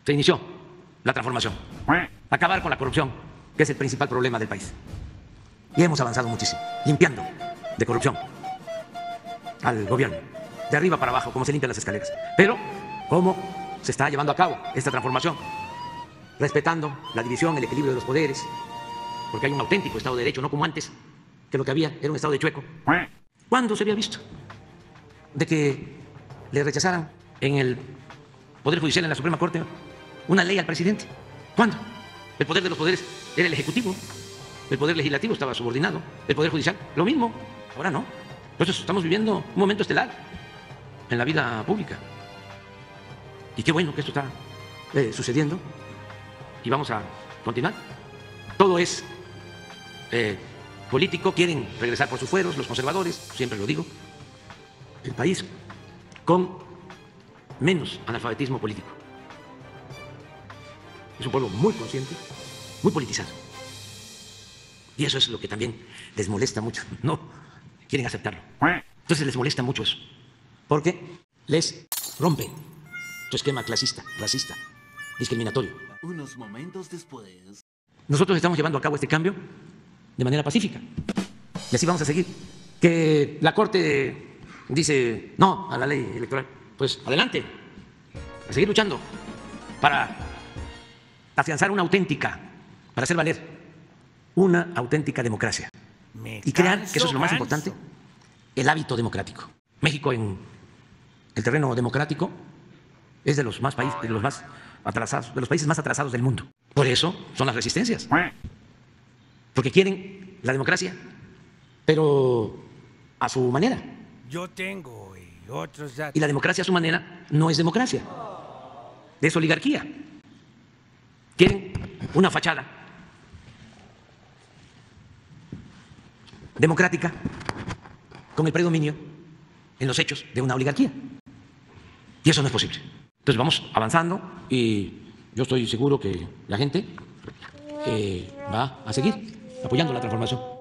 se inició la transformación. Acabar con la corrupción, que es el principal problema del país. Y hemos avanzado muchísimo, limpiando de corrupción al gobierno, de arriba para abajo, como se limpian las escaleras. Pero, ¿cómo se está llevando a cabo esta transformación? Respetando la división, el equilibrio de los poderes, porque hay un auténtico Estado de Derecho, no como antes, que lo que había era un Estado de chueco. ¿Cuándo se había visto de que le rechazaran en el Poder Judicial, en la Suprema Corte, una ley al presidente? ¿Cuándo? El poder de los poderes era el Ejecutivo, el Poder Legislativo estaba subordinado, el Poder Judicial, lo mismo, ahora no. Entonces estamos viviendo un momento estelar en la vida pública. Y qué bueno que esto está sucediendo y vamos a continuar. Todo es político, quieren regresar por sus fueros, los conservadores, siempre lo digo, el país con menos analfabetismo político. Es un pueblo muy consciente, muy politizado. Y eso es lo que también les molesta mucho. No quieren aceptarlo. Entonces les molesta mucho eso, porque les rompen su esquema clasista, racista, discriminatorio. Unos momentos después. Nosotros estamos llevando a cabo este cambio de manera pacífica. Y así vamos a seguir. Que la Corte dice no a la ley electoral, pues adelante, a seguir luchando para afianzar una auténtica, para hacer valer una auténtica democracia. Y crear, que eso es lo más importante, el hábito democrático. México en el terreno democrático es de los atrasados, de los países más atrasados del mundo. Por eso son las resistencias. Porque quieren la democracia, pero a su manera. Yo tengo y otros ya. Y la democracia a su manera no es democracia, es oligarquía. Quieren una fachada democrática con el predominio en los hechos de una oligarquía. Y eso no es posible. Entonces vamos avanzando y yo estoy seguro que la gente va a seguir apoyando la transformación.